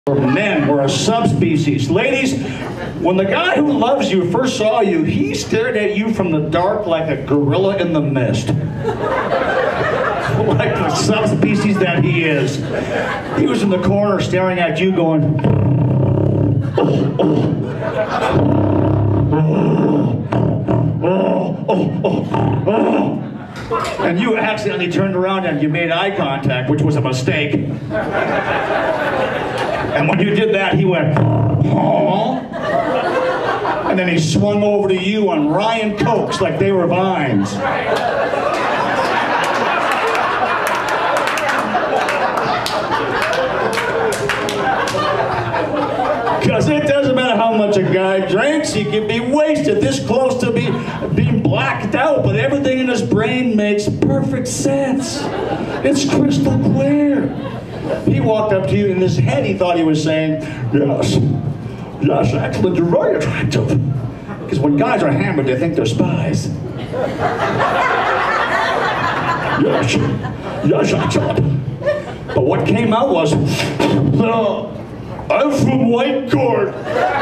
Men were a subspecies. Ladies, when the guy who loves you first saw you, he stared at you from the dark like a gorilla in the mist. Like the subspecies that he is. He was in the corner staring at you going, oh, oh, oh, oh, oh, oh. And you accidentally turned around and you made eye contact, which was a mistake. And when you did that, he went, oh. And then he swung over to you on Ryan Cokes like they were vines. Because it doesn't matter how much a guy drinks, he can be wasted this close to being blacked out, but everything in his brain makes perfect sense. It's crystal clear. He walked up to you, in his head he thought he was saying, yes, excellent, you're very attractive. Because when guys are hammered, they think they're spies. Yes, excellent. But what came out was, I'm from White Court.